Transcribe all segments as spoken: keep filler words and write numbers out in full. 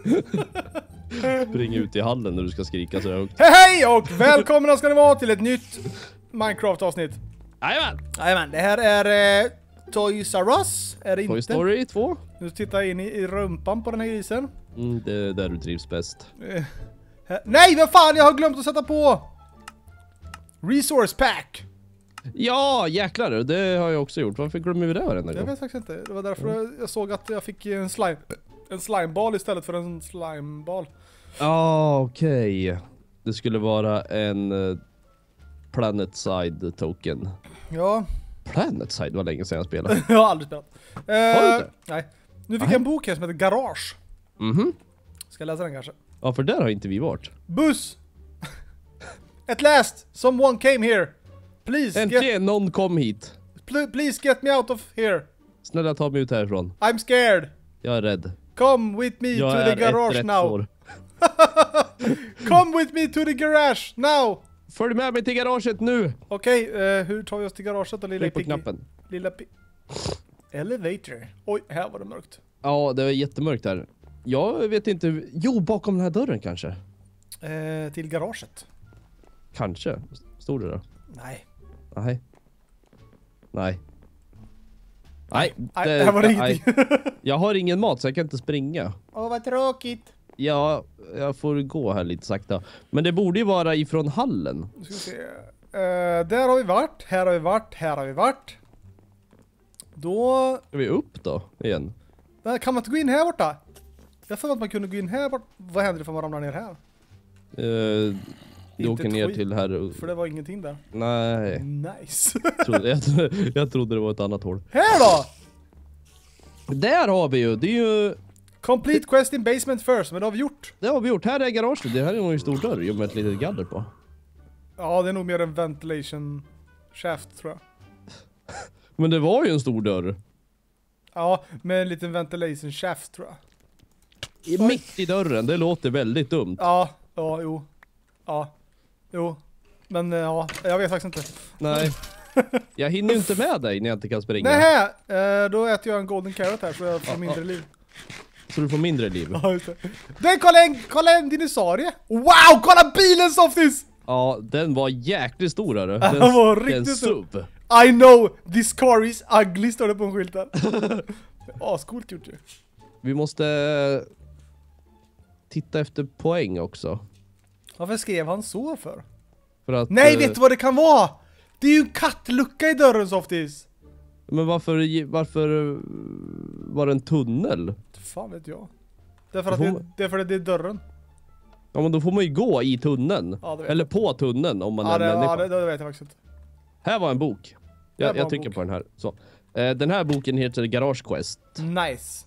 Spring ut i hallen när du ska skrika så högt. Hej hej och välkomna ska ni vara till ett nytt Minecraft-avsnitt. Jajamän! Jajamän, det här är eh, Toys R Us, är det inte? Toy Story två. Nu tittar jag in i, i rumpan på den här grisen. Mm, det är där du trivs bäst. Eh, här. Nej, vad fan, jag har glömt att sätta på Resource Pack. Ja, jäklar, det har jag också gjort. Varför glömmer vi det varenda Jag gång? vet faktiskt inte, det var därför jag, jag såg att jag fick en slime En slimeball istället för en slimeball. Ja, ah, okej. Okay. Det skulle vara en uh, Planetside token. Ja. Planetside var länge sedan jag spelade. Jag har aldrig spelat. Uh, Har du inte? Nej. Nu fick jag en bok här som heter Garage. Mhm. Ska jag läsa den kanske? Ja, för där har inte vi varit. Buss! At last, someone came here. Please Äntligen, get, någon kom hit. pl please get me out of here. Snälla ta mig ut härifrån. I'm scared. Jag är rädd. Come with me Jag to är the garage ett now. år. Come with me to the garage now. Följ med mig till garaget nu. Okej, okay, uh, hur tar vi oss till garaget då, lilla Tryck på piggy? knappen. Lilla pi Elevator. Oj, här var det mörkt. Ja, det är jättemörkt här. Jag vet inte. Jo, bakom den här dörren kanske. Uh, till garaget. Kanske. Stod det då? Nej. Nej. Nej. Nej, Nej, det här var ingenting. Jag har ingen mat så jag kan inte springa. Åh, oh, vad tråkigt. Ja, jag får gå här lite sakta. Men det borde ju vara ifrån hallen. Nu ska vi se. Uh, där har vi varit, här har vi varit, här har vi varit. Då... Ska vi upp då, igen? Men kan man inte gå in här borta? Jag får att man kunde gå in här bort. Vad händer ifall man ramlar ner här? Uh, du Inte åker ner skit, till här. För det var ingenting där. Nej. Nice. Trodde, jag, trodde, jag trodde det var ett annat hål. Här då! Där har vi ju, det är ju... Complete quest in basement first, men det har vi gjort. Det har vi gjort, här är garaget. Det här är nog en stor dörr med ett litet galler på. Ja, det är nog mer en ventilation shaft, tror jag. Men det var ju en stor dörr. Ja, med en liten ventilation shaft, tror jag. I, mitt i dörren, det låter väldigt dumt. Ja, ja, jo. Ja, jo. Men ja, jag vet faktiskt inte. Nej. Jag hinner ju inte med dig när jag inte kan springa. Nej, eh, då äter jag en golden carrot här så jag får Ja, mindre ja. liv. Så du får mindre liv. Ja, just det. Den, kolla en, kolla en dinosaurie. Wow, kolla bilen, Softis! Ja, den var jäkligt stor här. Den, Den var den riktigt stor. sub. I know, this car is ugly, står det på en skylt där. Ascoolt gjort ju. Vi måste titta efter poäng också. Varför skrev han så för? För att, Nej, eh, vet du vad det kan vara? Det är ju en kattlucka i dörren, Softis. Men varför, varför var det en tunnel? Fan vet jag. Därför att Får det, man- därför att det är dörren. Ja, men då får man ju gå i tunneln. Ja, det vet Eller på tunneln om man Ja, är det, en människa. ja det, det vet jag faktiskt inte. Här var en bok. Här Jag, var jag en trycker bok. på den här. Så. Eh, den här boken heter Garage Quest. Nice.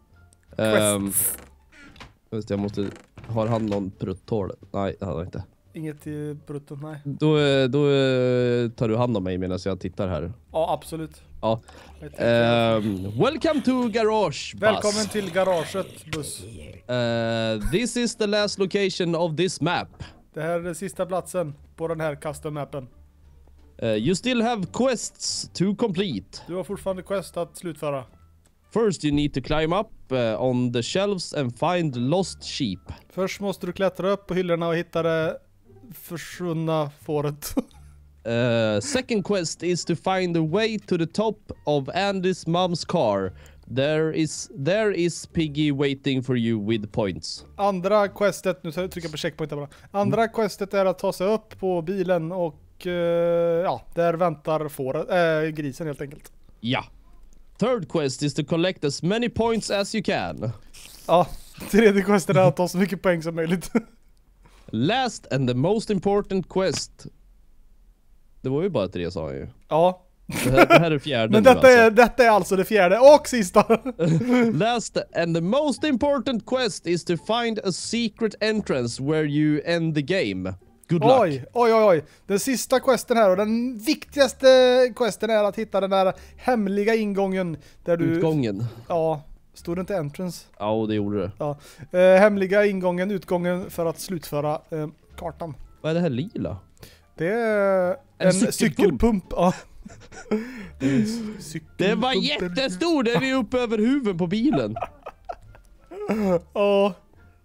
Um, just det, jag måste... Har han någon prutthål? Nej, det har han inte. Inget i bruttot, nej. Då, eh, då eh, tar du hand om mig medan jag tittar här. Ja, absolut. Ja. Jag tänker- Um, welcome to Garage Bus. Välkommen till garaget, buss. Uh, this is the last location of this map. Det här är den sista platsen på den här custom-mappen. Uh, you still have quests to complete. Du har fortfarande quest att slutföra. First you need to climb up uh, on the shelves and find lost sheep. Först måste du klättra upp på hyllorna och hitta det försvunna fåret. Uh, second quest is to find a way to the top of Andy's mom's car. There is there is Piggy waiting for you with points. Andra questet, nu trycker jag på checkpoint bara. Andra questet är att ta sig upp på bilen och uh, ja, där väntar fåret, äh, grisen helt enkelt. Ja. Third quest is to collect as many points as you can. Ja, tredje questet är att ta så mycket poäng som möjligt. Last and the most important quest. Det var ju bara tre, sa jag ju. Ja. Det här, det här är fjärde. Men nu detta är, alltså. detta är alltså det fjärde och sista. Last and the most important quest is to find a secret entrance where you end the game. Good luck. Oj, oj, oj, oj. Den sista questen här och den viktigaste questen är att hitta den där hemliga ingången där du... Utgången. Ja, stod det inte entrance? Ja, det gjorde det. Ja. Eh, hemliga ingången, utgången för att slutföra eh, kartan. Vad är det här lila? Det är en, En cykelpump. cykelpump. Ja. Det, är cykelpump. Det var jättestor, den är uppe över huvudet på bilen. Ja.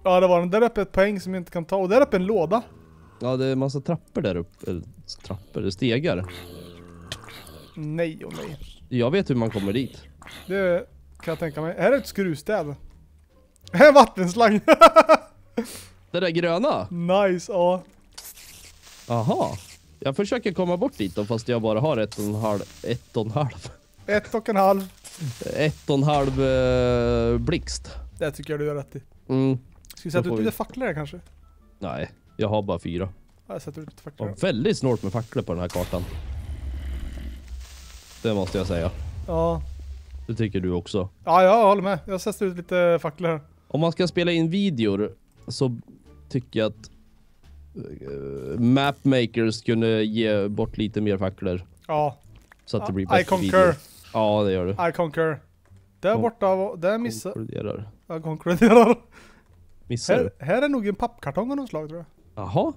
Ja, det var den. Där uppe ett poäng som jag inte kan ta. Och där uppe en låda. Ja, det är en massa trappor där uppe. Eller, trappor, det är stegar. Nej och nej. Jag vet hur man kommer dit. Det kan jag tänka mig. Här är ett skruvstäd. Här är vattenslang. Det där gröna? Nice, ja. Aha. Jag försöker komma bort dit då, fast jag bara har ett och en halv. Ett och en halv. Ett och en halv. Ett och en halv eh, blixt. Det tycker jag du gör rätt i. Mm. Ska vi sätta Då får ut vi- lite facklor här kanske? Nej, jag har bara fyra. Ja, jag sätter ut lite facklor. Ja, väldigt snålt med facklor på den här kartan. Det måste jag säga. Ja. Det tycker du också. Ja, jag håller med. Jag sätter ut lite facklor här. Om man ska spela in videor så tycker jag att uh, mapmakers kunde ge bort lite mer facklor. Ja. Så att det blir I bättre concur. videor. Ja, det gör du. I concur. Där Kon- borta, var- där missar... Konkluderar. Jag konkluderar. Missar Här, du? här är nog en pappkartong av något slag, tror jag. Jaha.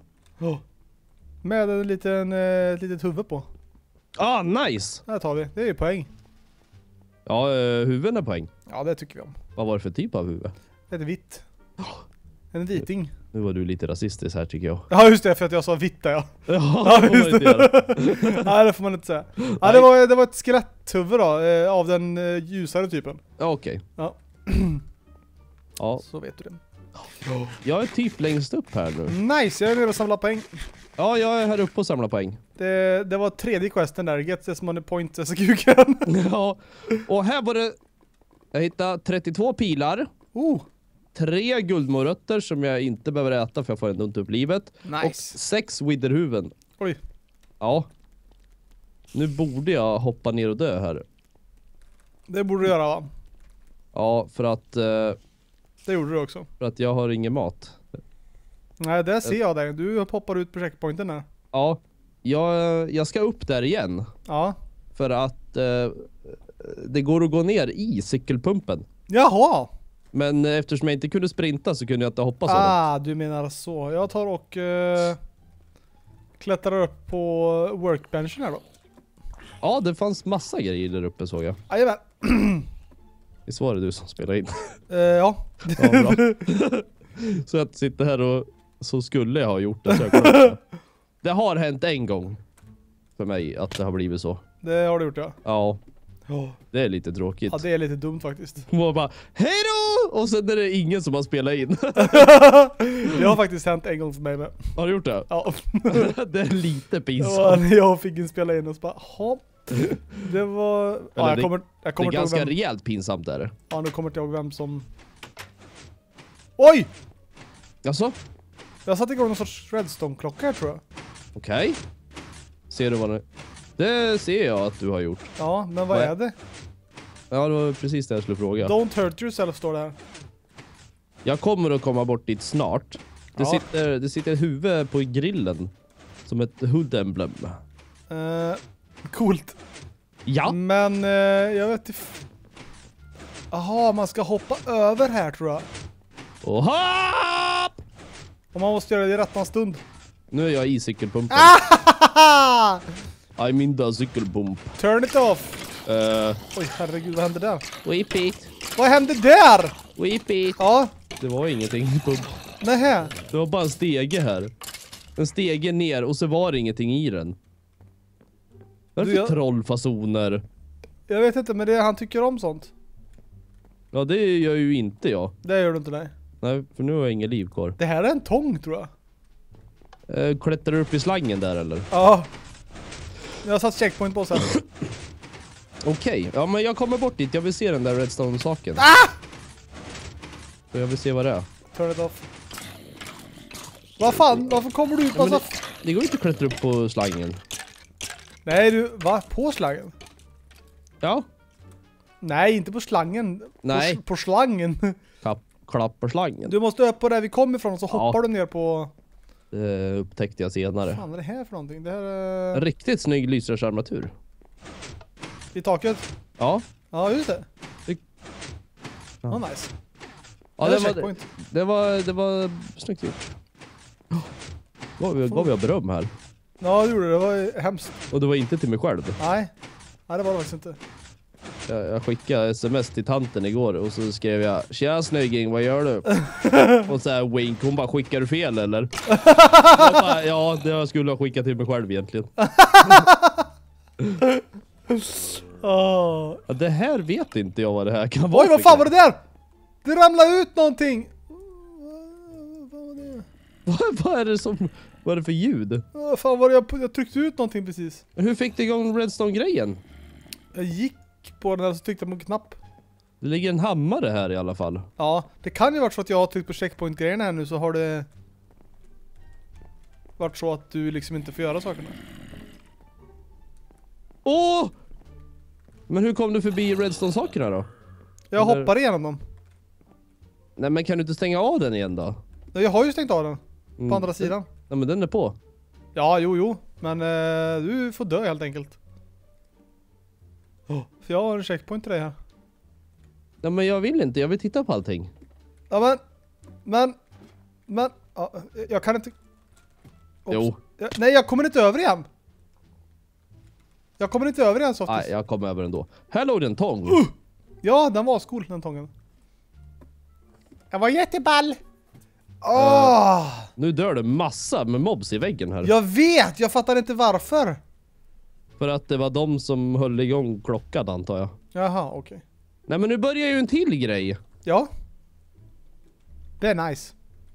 Med en liten, eh, ett litet huvud på. Ah, nice! Här tar vi. Det är ju poäng. Ja, uh, huvuden är poäng. Ja, det tycker vi om. Vad var det för typ av huvud? Det är vitt. En viting. Nu var du lite rasistisk här tycker jag. Ja, just det, för att jag sa vitt där, ja. Ja, det får man just inte göra. Nej, det får man inte säga. Ja, det var, det var ett skeletthuvud då, eh, av den eh, ljusare typen. Ja, okej. Ja. Ja, Så vet du det. jag är typ längst upp här nu. Nice, jag är nere och samlar poäng. Ja, jag är här uppe och samlar poäng. Det, det var tredje questen där, get this money point as a kuken. Ja, och här var det... Jag hittade trettiotvå pilar. Oh, Tre guldmorötter som jag inte behöver äta för jag får ändå inte upp livet. Och nice. sex witherhuvuden. Oj. Ja. Nu borde jag hoppa ner och dö här. Det borde du göra, va? Ja, för att, eh, Det gjorde du också. för att jag har ingen mat. Nej, där ser jag dig. Du poppar ut på checkpointen där. Ja, jag, jag ska upp där igen. Ja. För att eh, det går att gå ner i cykelpumpen. Jaha! Men eftersom jag inte kunde sprinta så kunde jag inte hoppa så långt. Ah, du menar så. Jag tar och uh, klättrar upp på workbenchen här då. Ja, det fanns massa grejer där uppe såg jag. Jajamän. Visst var det du som spelade in? Uh, ja. Ja, bra. Så jag sitter här och så skulle jag ha gjort det. Så jag kollar. Det har hänt en gång för mig att det har blivit så. Det har du gjort, ja. Ja, Oh. det är lite tråkigt. Ja, det är lite dumt faktiskt. Och bara, hej då! Och sen är det ingen som har spelat in. Det har faktiskt hänt en gång för mig med. Har du gjort det? Ja. Det är lite Det pinsamt. var när jag fick en spela in och så bara, hopp. Det var... Ja, jag det- kommer, jag Det kommer är inte ihåg ganska vem... rejält pinsamt där. Ja, nu kommer inte jag ihåg vem som... Oj! Alltså, Jag satte igång någon sorts redstone-klocka här, tror jag. okej. Ser du vad det... Det ser jag att du har gjort. Ja, men vad Vad är- är det? Ja, det var precis det jag skulle fråga. Don't hurt yourself, står det här. Jag kommer att komma bort dit snart. Det, Ja. sitter, det sitter ett huvud på grillen. Som ett hood emblem. Uh, coolt. Ja. Men uh, jag vet inte... Jaha, man ska hoppa över här, tror jag. Och hopp! Och man måste göra det i rättan stund. Nu är jag i cykelpumpen. Ah! I'm in the cykelpump. Turn it off. Uh, Oj, herregud, vad hände där? weep it. Vad hände där? Weep it. Ja, Det var ingenting i pump. nähä. Det var bara en stege här. En stege ner och så var det ingenting i den. Vad är det Du, för jag- trollfasoner? Jag vet inte, men det, han tycker om sånt. Ja, det gör ju inte jag. Det gör du inte, nej. Nej, för nu har jag inget liv kvar. Det här är en tång, tror jag. Uh, klättrar du upp i slangen där eller? Ja. Jag har satt checkpoint på sen. Okej, ja men jag kommer bort dit. Jag vill se den där redstone-saken. Ah! Och jag vill se vad det är. Turn it off. Vad fan? Varför kommer du ut Ja, men massa... det, det går inte att klättra upp på slangen. Nej, du... Va? På slangen? Ja, Nej, inte på slangen. Nej. På, på slangen. klapp, klappa slangen. Du måste upp på där vi kom ifrån och så Ja. hoppar du ner på... Det upptäckte jag senare. Vad fan är det här för någonting? Det här En är... riktigt snygg lysrörsarmatur. I taket? Ja. Ja, just det. Det- Ja, Ja. nice. Ja, Här det är var, checkpoint. det var, det var snyggt gjort. Gav vi, gav jag beröm här. Ja, det gjorde det. Det var ju hemskt. Och det var inte till mig själv. Nej. Nej, det var det faktiskt inte. Jag, jag skickade sms till tanten igår och så skrev jag: tjena snygging, vad gör du? Och så här wink, hon bara: skickar du fel eller? Jag bara, ja, det jag skulle ha skickat till mig själv egentligen. Oh. Ja, det här vet inte jag vad det här kan vara. Oj, vad fan var det där? Det ramlade ut någonting. Vad var det? Vad, vad är det som... Vad är det för ljud? Vad fan var det jag, jag tryckte ut någonting precis. Hur fick du igång Redstone-grejen? Jag gick på den och så tryckte jag på en knapp. Det ligger en hammare här i alla fall. Ja, det kan ju varit så att jag har tryckt på checkpoint-grejen här nu, så har det varit så att du liksom inte får göra sakerna. Åh! Men hur kom du förbi Redstone-sakerna då? Jag Eller... hoppar igenom dem. Nej, men kan du inte stänga av den igen då? Jag har ju stängt av den. På Mm. andra sidan. Nej, men den är på. Ja, jo, jo. Men eh, du får dö helt enkelt. Oh, för jag har en checkpoint till dig här. Nej, men jag vill inte. Jag vill titta på allting. Ja, men... Men... Men... Ja, jag kan inte... Oops. Jo. Jag, nej, jag kommer inte över igen. Jag kommer inte över igen, Softis. Nej, jag kommer över ändå. Här låg det en tång. Uh! Ja, den var skol, den tången. Jag var jätteball. Åh! Uh, nu dör det massa med mobs i väggen här. Jag vet! Jag fattar inte varför. För att det var de som höll igång klockan, antar jag. Jaha, okej. Okay. Nej, men nu börjar ju en till grej. Ja. Det är nice.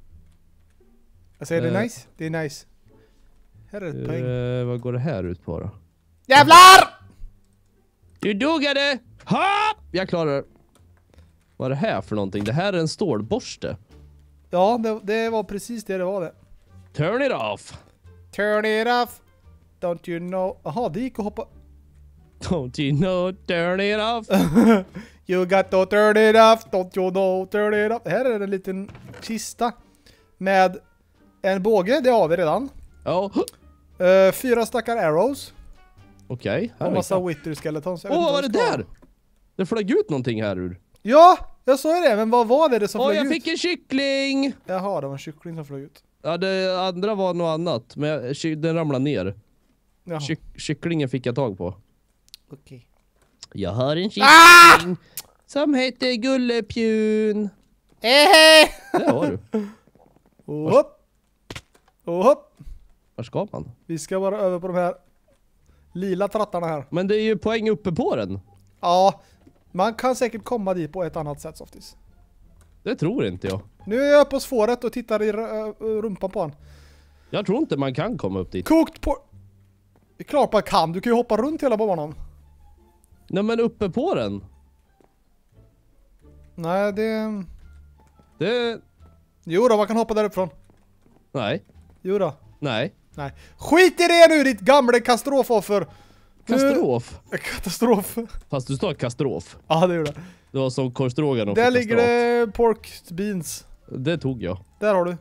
Jag säger Uh, det är nice. Det är nice. Här är ett poäng. Uh, vad går det här ut på då? Jävlar! Du dogade! Hopp! Jag klarar det. Vad är det här för någonting? Det här är en stålborste. Ja, det, det var precis det det var det. Turn it off. Turn it off. Don't you know? Jaha, det gick att hoppa. Don't you know, turn it off. You got to turn it off. Don't you know, turn it off. Här är en liten kista med en båge, det har vi redan. Ja. Uh, fyra stackar arrows. Okej. Och massa wither skeletons. Åh, vad var det där? Det flög ut någonting här ur. Ja, jag sa det, men vad var det, det som Åh, flög jag ut? fick en kyckling! Jaha, det var en kyckling som flög ut. Ja, det andra var något annat. Men jag, ky, den ramlade ner. Ky, kycklingen fick jag tag på. Okej. Okay. Jag har en kyckling Ah! som heter Gullepjun. Ehe! Där har du. Och hopp. Och hopp. Var ska man? Vi ska bara över på de här lila trattarna här. Men det är ju poäng uppe på den. Ja, man kan säkert komma dit på ett annat sätt, Softis. Det tror inte jag. Nu är jag uppe hos fåret och tittar i rumpan på han. Jag tror inte man kan komma upp dit. Kokt på... Det är klart man kan, du kan ju hoppa runt hela banan. Nej, men uppe på den. Nej, det... Det... Jo då, man kan hoppa där uppifrån. Nej. Jo då. Nej. Nej. Skit i det nu, ditt gamla katastrofoffer! Katastrof. Nu... Katastrof. Fast du står katastrof. Ja, det gjorde det. Det var som korvstroganoff och Där ligger kastrat. det pork beans. Det tog jag. Där har du.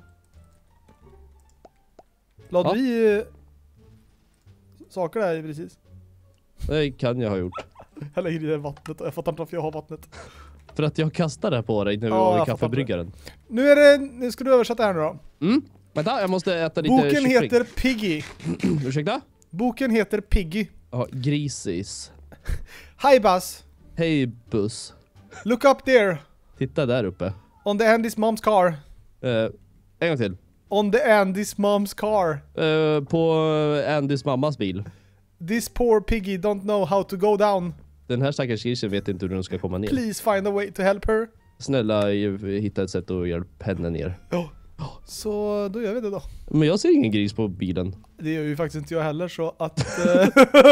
Lade Ja. vi eh, saker där precis? Det kan jag ha gjort. Jag lägger i det vattnet. Jag fattar inte varför jag har vattnet. För att jag kastade på dig när vi Ja, var jag i fattar kaffebryggaren. Nu är det... Nu ska du översätta här nu då. Mm. Vänta, jag måste äta lite Boken kyckling. heter Piggy. Ursäkta? Boken heter Piggy. Ja, grisis. Hi Buzz. Hej buss. Look up there. Titta där uppe. On the Andy's mom's car. Uh, en gång till. On the Andy's mom's car. Uh, på Andys mammas bil. This poor piggy don't know how to go down. Den här stackars grisen vet inte hur den ska komma ner. Please find a way to help her. Snälla, hitta ett sätt att hjälpa henne ner. Ja. Så då gör vi det då. Men jag ser ingen gris på bilen. Det gör ju faktiskt inte jag heller, så att... eh,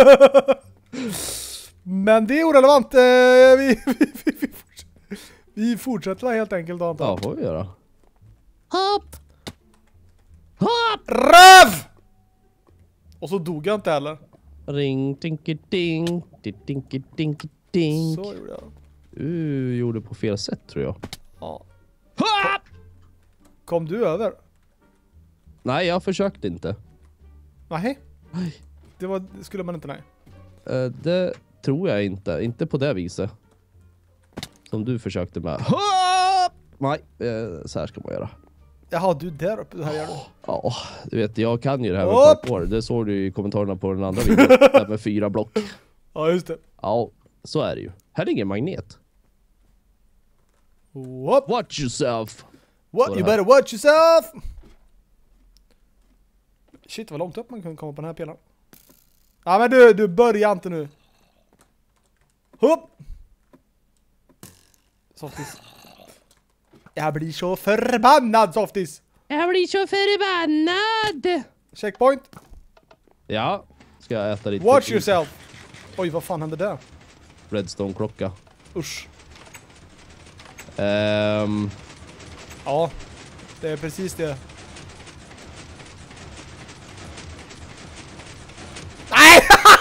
Men det är orelevant. eh, Vi, vi, vi, vi, fortsätter. vi fortsätter helt enkelt då, antar Ja, jag. får vi göra. Hopp! Hopp! Röv! Och så dog jag inte heller. Ring, tinky ding, tinky dinky ding. Så gjorde jag. Du gjorde på fel sätt, tror jag. Ja. Hopp! Kom du över? Nej, jag försökte inte. Nej. Det var, det skulle man inte, nej. Uh, det tror jag inte. Inte på det viset. Som du försökte med. Hopp! Nej, uh, så här ska man göra. Jaha, du där uppe, det här gör du. Ja, du vet, jag kan ju det här med Hopp! parkour. Det såg du i kommentarerna på den andra videon. Där med fyra block. Ja, just det. Ja, så är det ju. Här är ingen magnet. Whoop. Watch yourself. What? You better watch yourself! Shit, vad långt upp man kunde komma på den här pelaren. Ja, men du, du börjar inte nu. Hopp! Softis. Jag blir så förbannad, Softis. Jag blir så förbannad. Checkpoint. Ja, ska jag äta lite. Watch yourself. Oj, vad fan hände där? Redstone-klocka. Usch. Um, Ja, det är precis det. Nej!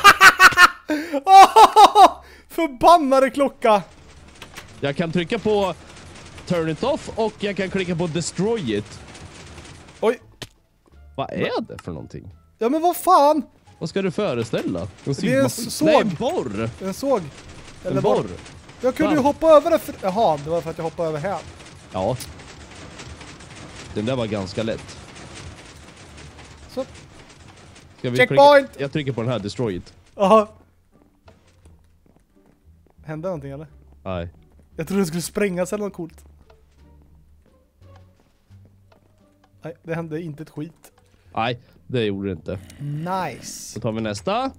Oh, förbannade klocka. jag kan trycka på turn it off och jag kan klicka på destroy it. Oj. Vad är det för någonting? Ja, men vad fan? Vad ska du föreställa? En Det är en såg. Nej, en borr. En såg. Eller En borr. Jag kunde ju Fan. hoppa över det för... Jaha, det var för att jag hoppade över här. Ja. Den där var ganska lätt. Så. Ska vi Checkpoint! Klicka? Jag trycker på den här, destroy it. Jaha. Hände någonting eller? Nej. Jag trodde det skulle sprängas eller något coolt. Nej, det hände inte ett skit. Nej, det gjorde det inte. Nice. Då tar vi nästa.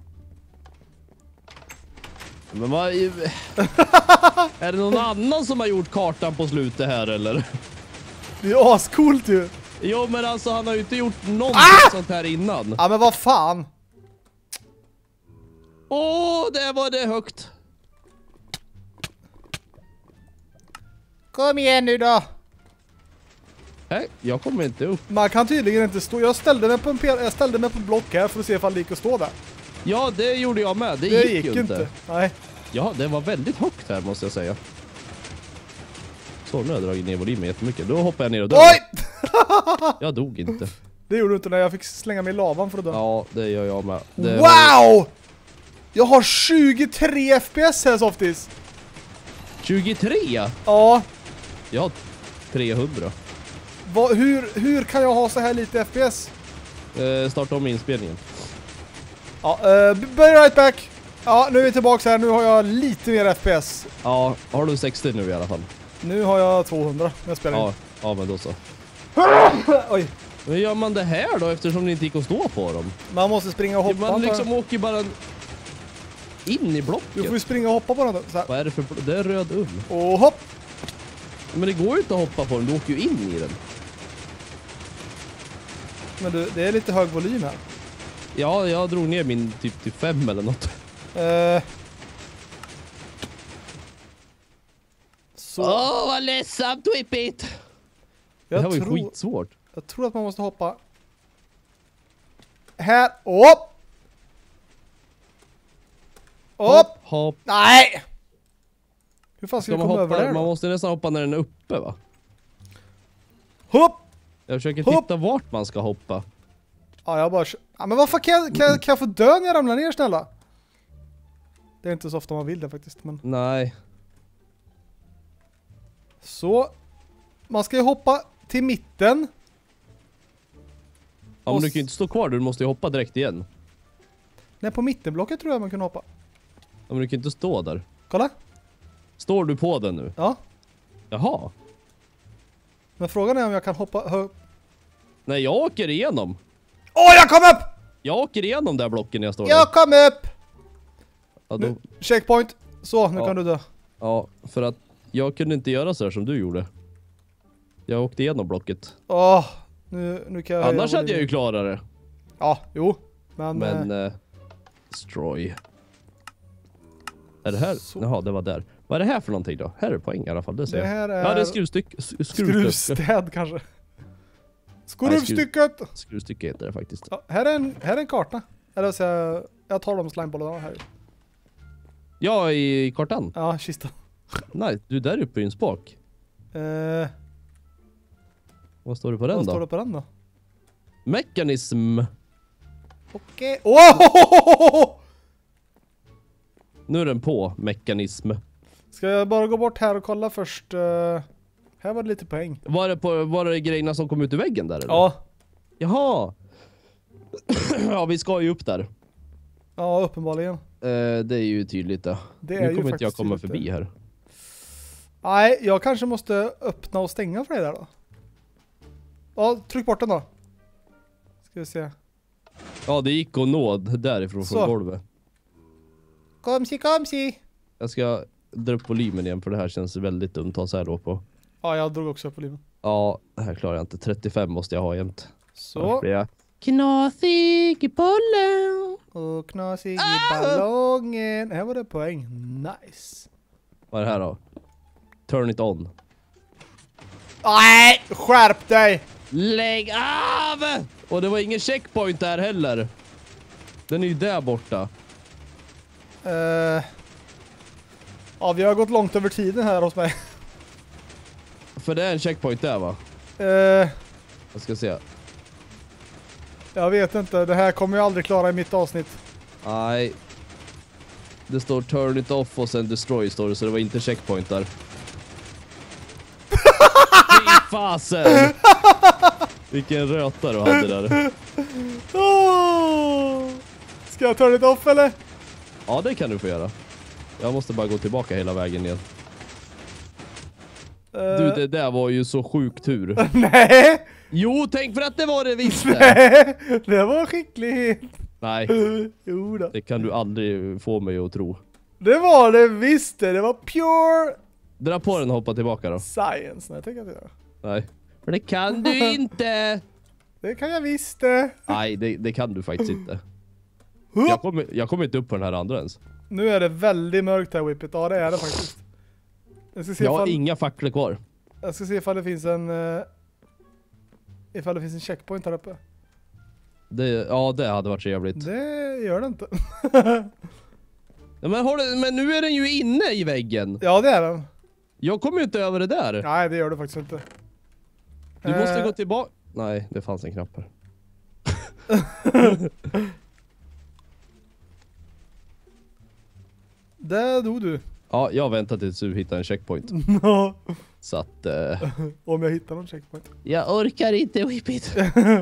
Men vad... är det någon annan som har gjort kartan på slutet här eller? Det är ascoolt ju. Jo, men alltså han har ju inte gjort någonting Ah! sånt här innan. Ja, men vad fan. Åh, där var det högt. Kom igen nu då. Nej, jag kommer inte upp. Man kan tydligen inte stå. Jag ställde mig på en pel- jag ställde mig på block här för att se ifall det gick att stå där. Ja, det gjorde jag med. Det, Det gick, gick ju inte. inte. Nej. Ja, det var väldigt högt här måste jag säga. Så nu har jag dragit ner volymen jättemycket. Då hoppar jag ner och dör. Oj! Jag dog inte. Det gjorde du inte när jag fick slänga mig i lavan för att dö. Ja, det gör jag med. Det Wow! var... Jag har tjugotre F P S här, Softis. tjugotre? Ja. Jag har trehundra. Va, hur, hur kan jag ha så här lite F P S? Eh, starta om inspelningen. Ja, uh, börja right back. Ja, nu är vi tillbaka här. Nu har jag lite mer F P S. Ja, har du sextio nu i alla fall? Nu har jag tvåhundra när jag spelar in. Ja, ja men då så. Oj. Hur gör man det här då eftersom det inte gick att stå på dem? Man måste springa och hoppa. Man liksom åker bara in i blocket. Du får ju springa och hoppa på den. Så här. Vad är det för blo- det är röd ull. Och hopp. Men det går ju inte att hoppa på den, du åker ju in i den. Men du, det är lite hög volym här. Ja, jag drog ner min typ till fem eller något. Uh, så. Åh, vad ledsamt, Whippit! Det här Jag var ju tror, skitsvårt. jag tror att man måste hoppa. Här. Upp. Upp. Hopp. Nej. Hur fan ska, Ska vi man komma hoppa? över där Man då? måste nästan hoppa när den är uppe, va? Hopp. Jag försöker Hopp. titta vart man ska hoppa. Ja, jag bara... Ja, men vad fan, kan jag, kan, jag, kan jag få dö när jag ramlar ner, snälla? Det är inte så ofta man vill det faktiskt, men... Nej. Så. Man ska ju hoppa till mitten. Ja, Och men du s- kan ju inte stå kvar, du måste ju hoppa direkt igen. Nej, på mittenblocket tror jag man kan hoppa. Ja, men du kan inte stå där. Kolla. Står du på den nu? Ja. Jaha. Men frågan är om jag kan hoppa... Hö... Nej, jag åker igenom. Åh, jag kom upp! Jag åker igenom där blocken när jag står Jag där. kom upp! Ja, då, Nu, checkpoint. Så, nu Ja. kan du dö. ja, för att jag kunde inte göra så här som du gjorde. Jag åkte igenom blocket. Åh, nu, nu kan jag... höja Annars hade jag ju volymen. klarat det. Ja, jo. Men... Men... eh, Eh, destroy. Är det här? Så. Jaha, det var där. Vad är det här för någonting då? Här är poäng i alla fall, det ser Det jag. här är... Ja, det är skruvstyck. Skruv, Skruvstäd kanske. Skruvstycket! Skruvstycke heter det faktiskt. Ja, här, är en, här är en karta. Eller så jag, jag tar de slimebollarna här. Ja, i kartan. Ja, kista. Nej, du där uppe i en spak. Eh, Vad står det på den vad då? står det på den då? Mekanism. Okej. Oh! Nu är den på. Mekanism. Ska jag bara gå bort här och kolla först? Eh, här var det lite poäng. Var det, på, var det grejerna som kom ut ur väggen där eller? Ja. Jaha. Ja, vi ska ju upp där. Ja, uppenbarligen. Uh, det är ju tydligt då. Det är nu ju kommer inte jag komma tydligt förbi det. här. Nej, jag kanske måste öppna och stänga för dig där då. Ja, tryck bort den då. Ska vi se. Ja, det gick att nå därifrån Så. från golvet. Komsi, komsi. Jag ska dra upp volymen igen för det här känns väldigt dumt att ta så här då på. Ja, jag drog också upp volymen. Ja, det här klarar jag inte. trettiofem måste jag ha jämt. Så. Blir jag knasig i bollen. Och knasig i ballongen. Här var det poäng. Nice. Vad är det här då? Turn it on. Nej, skärp dig. Lägg av! Och det var ingen checkpoint där heller. Den är ju där borta. Uh, ja, vi har gått långt över tiden här hos mig. För det är en checkpoint där va? Uh, Jag ska se. jag vet inte, det här kommer jag aldrig klara i mitt avsnitt. Nej. Det står turn it off och sen destroy står det, så det var inte checkpoint där. Fy fasen! Vilken röta du hade där. Oh! Ska jag turn it off eller? Ja, det kan du få göra. Jag måste bara gå tillbaka hela vägen igen. Uh, Du, det där var ju så sjuk tur. Nej! Jo, tänk för att det var det visst. Nej! Det var skicklighet. Nej, Jo då. det kan du aldrig få mig att tro. Det var det visst. Det var pure Dra på den och hoppa tillbaka då. science. Nej, tänker jag inte göra. Nej. För det kan du inte. Det kan jag visst det. Nej, det, det kan du faktiskt inte. Jag kommer, jag kommer inte upp på den här andra ens. Nu är det väldigt mörkt här, Whippet. Ja, det är det faktiskt. Jag ska se Jag har ifall, inga facklor kvar. jag ska se ifall det finns en... Uh, ifall det finns en checkpoint här uppe. Det, ja, det hade varit trevligt. Det gör det inte. Ja, men, har du, men nu är den ju inne i väggen. Ja, det är den. Jag kommer ju inte över det där. Nej, det gör det faktiskt inte. Du måste Eh, gå tillbaka. Nej, det fanns en knapp här. Där dog du. Ja, jag väntar tills du hittar en checkpoint. Så att... Eh, Om jag hittar någon checkpoint. jag orkar inte whip it.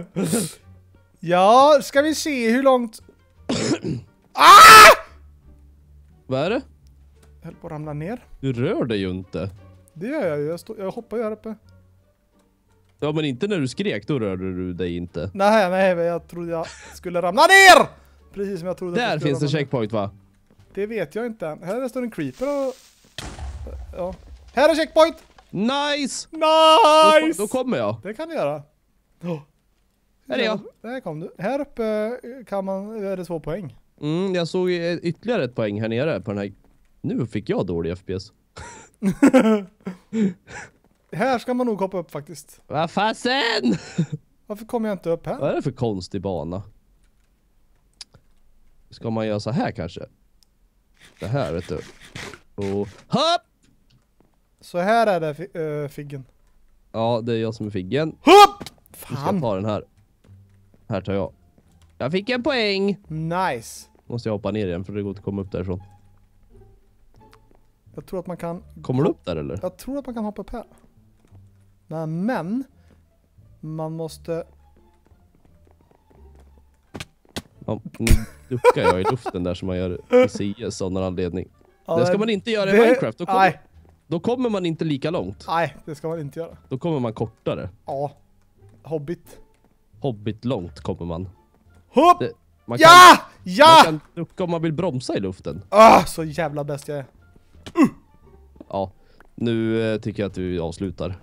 Ja, ska vi se hur långt... Ah! Vad är det? Jag höll på att ramla ner. Du rör dig ju inte. Det gör jag ju. Jag, stå, jag hoppar ju här uppe. Ja, men inte när du skrek, då rörde du dig inte. Nej, nej, men jag trodde jag skulle ramla ner! Precis som jag trodde. att Där jag skulle finns det ramla ner. checkpoint va? Det vet jag inte än. Här står en creeper och... Ja. Här är checkpoint! Nice! Nice! Då, då kommer jag. Det kan du göra. Oh. Här är jag. Där kom du. Här uppe kan man... Är det två poäng. Mm, jag såg ytterligare ett poäng här nere på den här. Nu fick jag dålig F P S. Här ska man nog hoppa upp faktiskt. Vad fasen? Varför kommer jag inte upp här? Vad är det för konstig bana? Ska man göra så här kanske? Det här vet du. Och hopp! Så här är det, uh, Figgen. Ja, det är jag som är Figgen. Hopp! Nu ska jag Fan! ta den här. Här tar jag. Jag fick en poäng. Nice. Måste jag hoppa ner igen för det går inte att komma upp därifrån. Jag tror att man kan... Kommer du upp där eller? Jag tror att man kan hoppa upp här. Men, men man måste... Ja, nu duckar jag i luften där som man gör i C S av någon anledning. Ja, det ska man inte göra i det- Minecraft. Då kommer, Nej, då kommer man inte lika långt. nej, det ska man inte göra. Då kommer man kortare. Ja. Hobbit. Hobbit långt kommer man. Hopp! Det, man kan, Ja! Man Ja! kan ducka om man vill bromsa i luften. Ah, så jävla bäst jag är. Ja, nu eh, tycker jag att vi avslutar.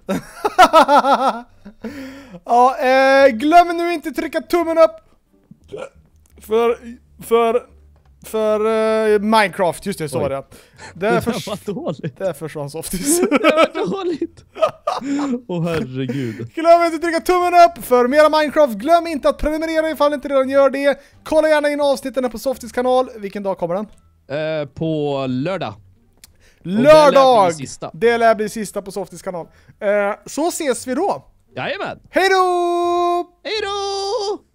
Ja, eh, glöm nu inte trycka tummen upp för för för eh, Minecraft, just det, så Oj. var det. Det är Det för, där var dåligt. det är försvann softis. Det var dåligt. Åh herregud. Glöm inte trycka tummen upp för mera Minecraft. Glöm inte att prenumerera ifall ni inte redan gör det. Kolla gärna in avsnitten på Softis kanal. Vilken dag kommer den? Eh, på lördag. Lördag! det lär bli sista. Det lär bli sista på Softis kanal. Eh, så ses vi då. Jajamän. Hej då! Hej då!